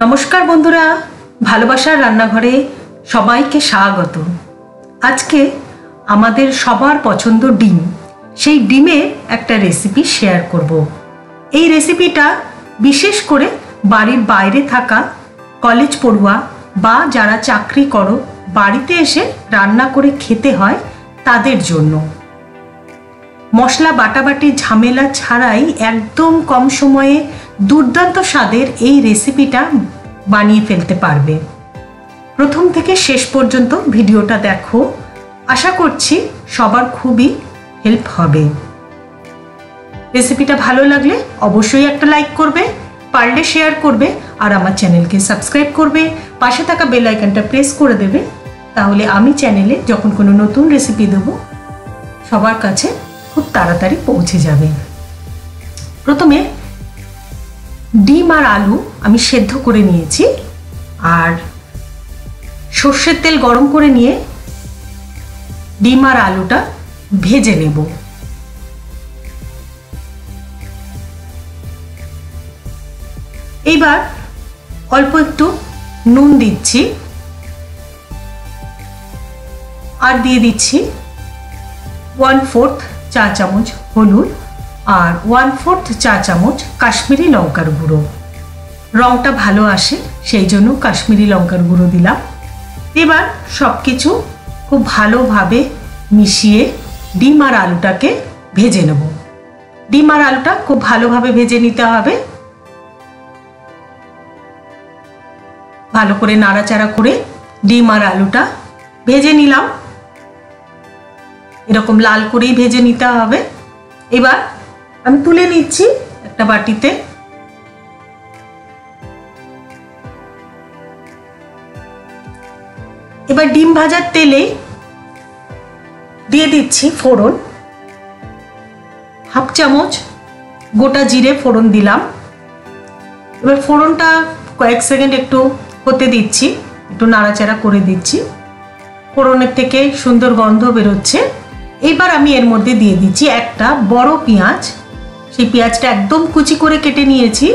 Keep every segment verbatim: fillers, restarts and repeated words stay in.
নমস্কার বন্ধুরা, ভালোবাসার রান্নাঘরে সবাইকে স্বাগত। আজকে আমাদের সবার পছন্দ ডিম, সেই ডিমের একটা রেসিপি শেয়ার করব। এই রেসিপিটা বিশেষ করে বাড়ির বাইরে থাকা কলেজ পড়ুয়া বা যারা চাকরি করো, বাড়িতে এসে রান্না করে খেতে হয় তাদের জন্য। মশলা বাটাবাটি ঝামেলা ছাড়াই একদম কম সময়ে দুর্দান্ত স্বাদের এই রেসিপিটা বানিয়ে ফেলতে পারবে। প্রথম থেকে শেষ পর্যন্ত ভিডিওটা দেখো, আশা করছি সবার খুবই হেল্প হবে। রেসিপিটা ভালো লাগলে অবশ্যই একটা লাইক করবে, পারলে শেয়ার করবে, আর আমার চ্যানেলকে সাবস্ক্রাইব করবে, পাশে থাকা বেল আইকনটা প্রেস করে দেবে। তাহলে আমি চ্যানেলে যখন কোনো নতুন রেসিপি দেবো সবার কাছে খুব তাড়াতাড়ি পৌঁছে যাবে। প্রথমে ডিম আর আলু আমি সেদ্ধ করে নিয়েছি, আর সর্ষের তেল গরম করে নিয়ে ডিম আর আলুটা ভেজে নেব। এইবার অল্প একটু নুন দিচ্ছি, আর দিয়ে দিচ্ছি ওয়ান ফোর্থ চা চামচ হলুদ আর ওয়ান ফোর্থ চা চামচ কাশ্মীরি লঙ্কার গুঁড়ো। রঙটা ভালো আসে সেই জন্য কাশ্মীরি লঙ্কার গুঁড়ো দিলাম। এবার সব কিছু খুব ভালোভাবে মিশিয়ে ডিম আর আলুটাকে ভেজে নেব। ডিম আর আলুটা খুব ভালোভাবে ভেজে নিতে হবে। ভালো করে নাড়াচাড়া করে ডিম আর আলুটা ভেজে নিলাম। এরকম লাল করেই ভেজে নিতে হবে। এবার আমি তুলে নিচ্ছি একটা বাটিতে। এবার ডিম ভাজার তেলে দিয়ে দিচ্ছি ফোড়ন। হাফ চামচ গোটা জিরে ফোড়ন দিলাম। এবার ফোড়নটা কয়েক সেকেন্ড একটু হতে দিচ্ছি, একটু নাড়াচাড়া করে দিচ্ছি। ফোড়নের থেকে সুন্দর গন্ধ বেরোচ্ছে। এইবার আমি এর মধ্যে দিয়ে দিচ্ছি একটা বড় পেঁয়াজ। সেই পেঁয়াজটা একদম কুচি করে কেটে নিয়েছি।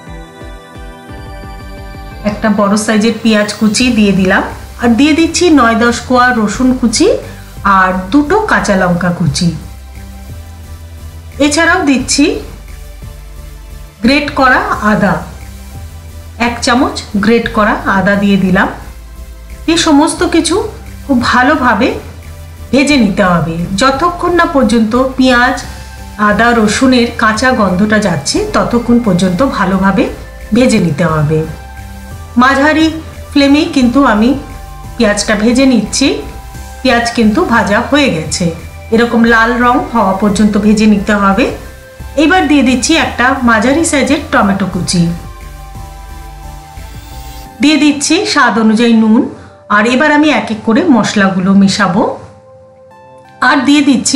একটা বড় সাইজের পেঁয়াজ কুচি দিয়ে দিলাম, আর দিয়ে দিচ্ছি নয় দশ কোয়া রসুন কুচি আর দুটো কাঁচা লঙ্কা কুচি। এছাড়াও দিচ্ছি গ্রেট করা আদা, এক চামচ গ্রেট করা আদা দিয়ে দিলাম। এই সমস্ত কিছু খুব ভালোভাবে ভেজে নিতে হবে যতক্ষণ না পর্যন্ত পেঁয়াজ আদা রসুনের কাঁচা গন্ধটা যাচ্ছে, ততক্ষণ পর্যন্ত ভালোভাবে ভেজে নিতে হবে। মাঝারি ফ্লেমেই কিন্তু আমি পেঁয়াজটা ভেজে নিচ্ছি। পেঁয়াজ কিন্তু ভাজা হয়ে গেছে, এরকম লাল রং হওয়া পর্যন্ত ভেজে নিতে হবে। এবার দিয়ে দিচ্ছি একটা মাঝারি সাইজের টমেটো কুচি, দিয়ে দিচ্ছি স্বাদ অনুযায়ী নুন। আর এবার আমি এক এক করে মশলাগুলো মেশাবো। আর দিয়ে দিচ্ছি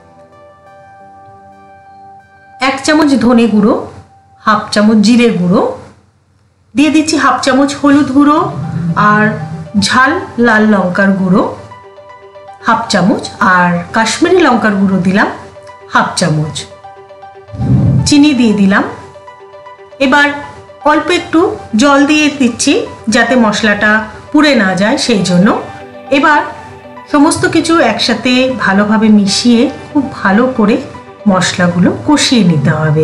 এক চামচ ধনে গুঁড়ো, হাফ চামচ জিরে গুঁড়ো, দিয়ে দিচ্ছি হাফ চামচ হলুদ গুঁড়ো আর ঝাল লাল লঙ্কার গুঁড়ো হাফ চামচ, আর কাশ্মীরি লঙ্কার গুঁড়ো দিলাম হাফ চামচ, চিনি দিয়ে দিলাম। এবার অল্প একটু জল দিয়ে দিচ্ছি যাতে মশলাটা পুড়ে না যায় সেই জন্য। এবার সমস্ত কিছু একসাথে ভালোভাবে মিশিয়ে খুব ভালো করে মশলাগুলো কষিয়ে নিতে হবে।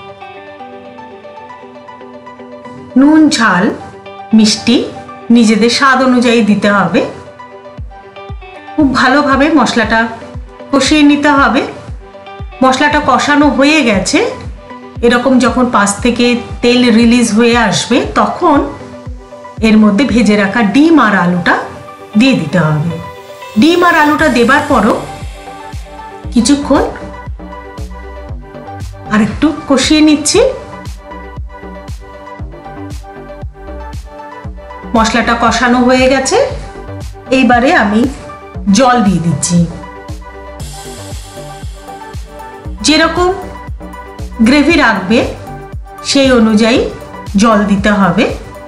নুন ঝাল মিষ্টি নিজেদের স্বাদ অনুযায়ী দিতে হবে। খুব ভালোভাবে মশলাটা কষিয়ে নিতে হবে। মশলাটা কষানো হয়ে গেছে, এরকম যখন পাশ থেকে তেল রিলিজ হয়ে আসবে তখন এর মধ্যে ভেজে রাখা ডিম আর আলুটা দিয়ে দিতে হবে। ডিম আর আলুটা দেবার পরও কিছুক্ষণ আর একটু কষিয়ে নিচ্ছি। মশলাটা কষানো হয়ে গেছে। এইবারে আমি জল দিয়ে দিচ্ছি। যেরকম গ্রেভি রাখবে সেই অনুযায়ী জল দিতে হবে।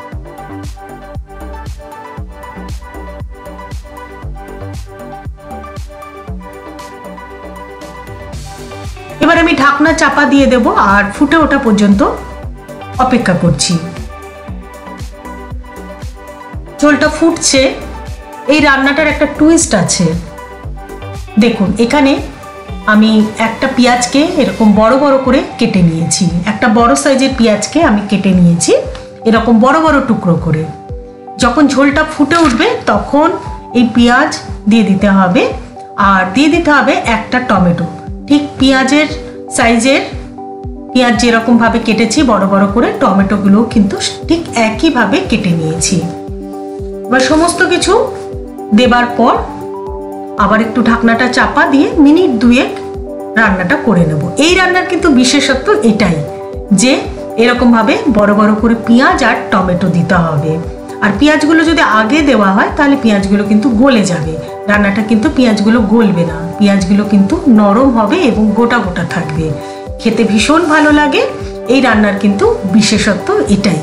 এবার আমি ঢাকনা চাপা দিয়ে দেব আর ফুটে ওঠা পর্যন্ত অপেক্ষা করছি। ঝোলটা ফুটছে। এই রান্নাটার একটা টুইস্ট আছে। দেখুন এখানে আমি একটা পেঁয়াজকে এরকম বড় বড় করে কেটে নিয়েছি। একটা বড় সাইজের পেঁয়াজকে আমি কেটে নিয়েছি এরকম বড় বড় টুকরো করে। যখন ঝোলটা ফুটে উঠবে তখন এই পেঁয়াজ দিয়ে দিতে হবে, আর দিয়ে দিতে হবে একটা টমেটো। ঠিক পেঁয়াজের সাইজের পেঁয়াজ যেরকমভাবে কেটেছি বড় বড় করে, টমেটোগুলোও কিন্তু ঠিক একইভাবে কেটে নিয়েছি। এবার সমস্ত কিছু দেবার পর আবার একটু ঢাকনাটা চাপা দিয়ে মিনিট দুয়েক রান্নাটা করে নেব। এই রান্নার কিন্তু বিশেষত্ব এটাই যে এরকমভাবে বড় বড় করে পেঁয়াজ আর টমেটো দিতে হবে। আর পেঁয়াজগুলো যদি আগে দেওয়া হয় তাহলে পেঁয়াজগুলো কিন্তু গলে যাবে, রান্নাটা কিন্তু পেঁয়াজগুলো গলবে না, পেঁয়াজগুলো কিন্তু নরম হবে এবং গোটা গোটা থাকবে, খেতে ভীষণ ভালো লাগে। এই রান্নার কিন্তু বিশেষত্ব এটাই।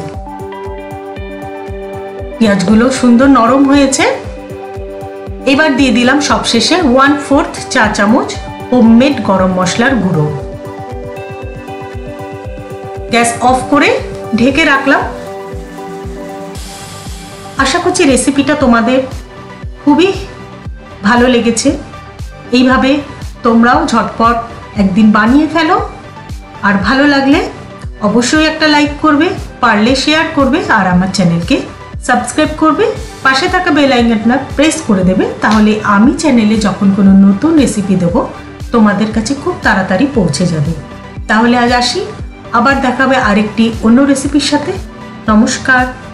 পেঁয়াজগুলো সুন্দর নরম হয়েছে। এবার দিয়ে দিলাম সবশেষে ওয়ান ফোর্থ চা চামচ হোমমেড গরম মশলার গুঁড়ো। গ্যাস অফ করে ঢেকে রাখলাম। আশা করছি রেসিপিটা তোমাদের খুবই ভালো লেগেছে। এইভাবে তোমরাও ঝটপট একদিন বানিয়ে ফেলো। আর ভালো লাগলে অবশ্যই একটা লাইক করবে, পারলে শেয়ার করবে, আর আমার চ্যানেলকে সাবস্ক্রাইব করবে। পাশে থাকা বেল আইকনটা প্রেস করে দেবে, তাহলে আমি চ্যানেলে যখন কোনো নতুন রেসিপি দেবো তোমাদের কাছে খুব তাড়াতাড়ি পৌঁছে যাবে। তাহলে আজ আসি, আবার দেখাবে আরেকটি অন্য রেসিপির সাথে। নমস্কার।